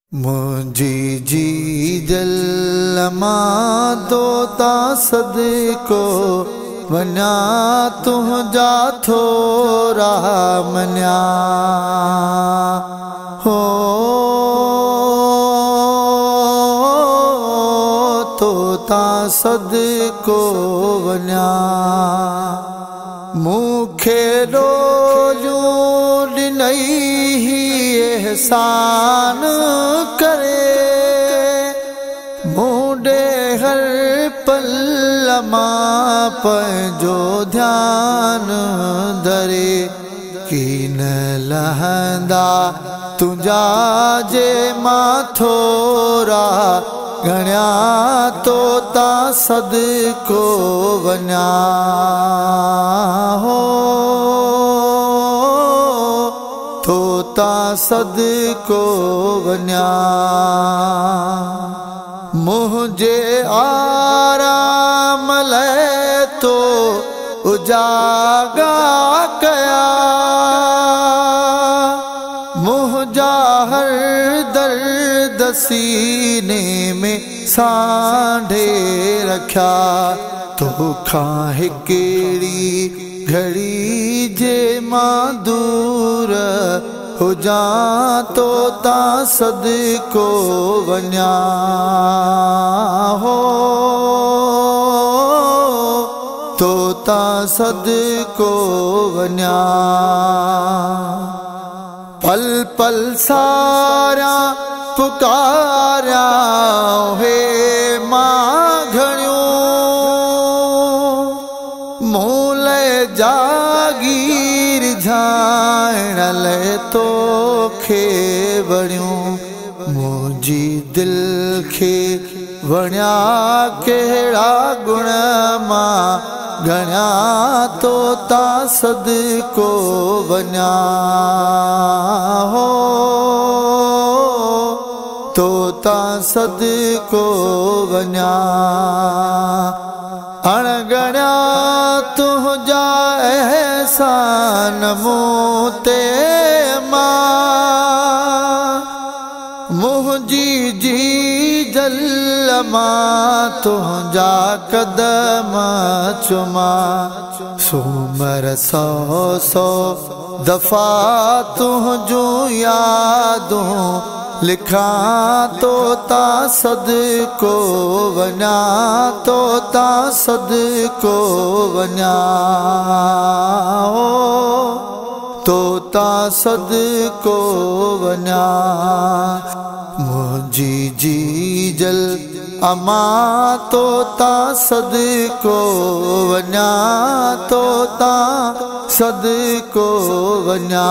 मुझी जी दिल मां तोता सदको वञा तुंहिंजा थोरा मञा हो तोता सदको वञा मूंखे रोज़ूं ॾिनई एहसान करे मूंडे हर पल मां पंहिंजो ध्यानु धरे की न लहंदा तुंहिंजा जे मां थोरा घणिया तोता सदको वञा हो तोता सदको वञा मुझे आराम लाइ तो उजागा कया मुझा हर दर्द सीने में सांढे रखा तोखां हिकिड़ी घड़ी जे मां दूर हुजा तोता सदको वञा हो तोता सदको वञा पल पल सारा पुकारिया हे मां घणियो मूल जागीर झाइण लाइ तोखे वणियो मुंहिंजी दिल खे वणिया कहिड़ा गुण मां घणिया तोता सदको वञा हो तोता सदको वञा अणगणिया तुंहिंजा एहसान मूं ते मां मुंहिंजी जी जल मां तुंहिंजा कदम चुमा सूमर सौ सौ दफ़ा तुंहिंजूं यादूं लिखा तोता सदको वञा तोता सदको वञा हो तोता सदको वञा मुंहिंजी जी जल अमा तोता सदको वञा तोता सदको वञा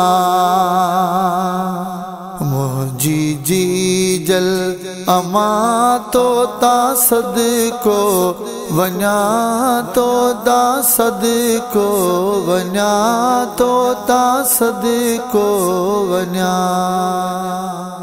मुंहिंजी जी जल अमा तोता सदको वञा तोता सदको वञा तोता सदको वञा।